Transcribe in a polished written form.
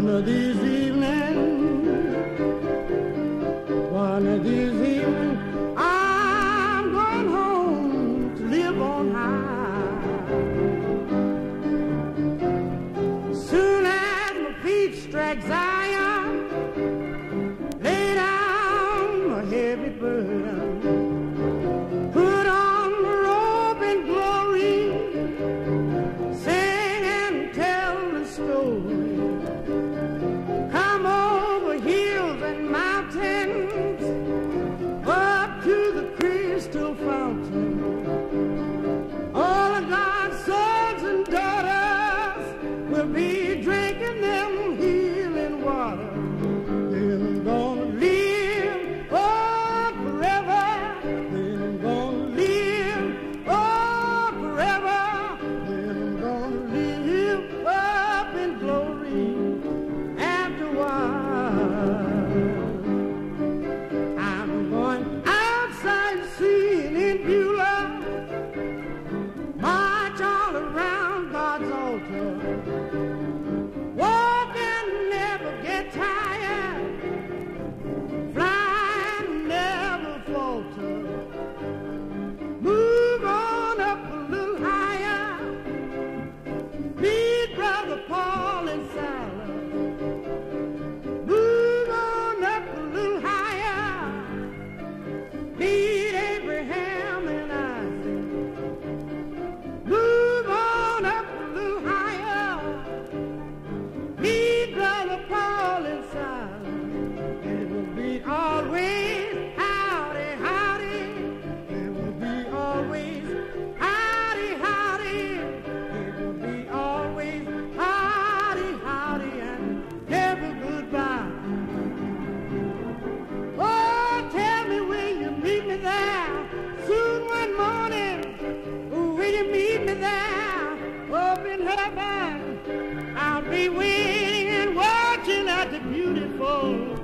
of these evenings, I'm going home to live on high. Soon as my feet strike Zion, lay down my heavy burden, put on my robe in glory, sing and tell the story. Come over hills and mountains, up to the crystal fountain. All of God's sons and daughters will be drinking them healing water. Then I'm gonna live on forever. Then I'm gonna live on forever. Then I'm gonna live up in glory after a while. I'm going outside seeing in Beulah, march all around God's altar, walk and never get tired, fly and never falter, move on up a little higher, meet Brother Paul and Silas, move on up a little higher, meet Abraham and Isaac, move on up a little higher, meet Brother Paul and Silas. It will be always howdy, howdy. It will be always howdy, howdy. It will be always howdy, howdy, and never goodbye. Oh, tell me, will you meet me there soon one morning? Will you meet me there up in heaven? I'll be waiting and watching at the beautiful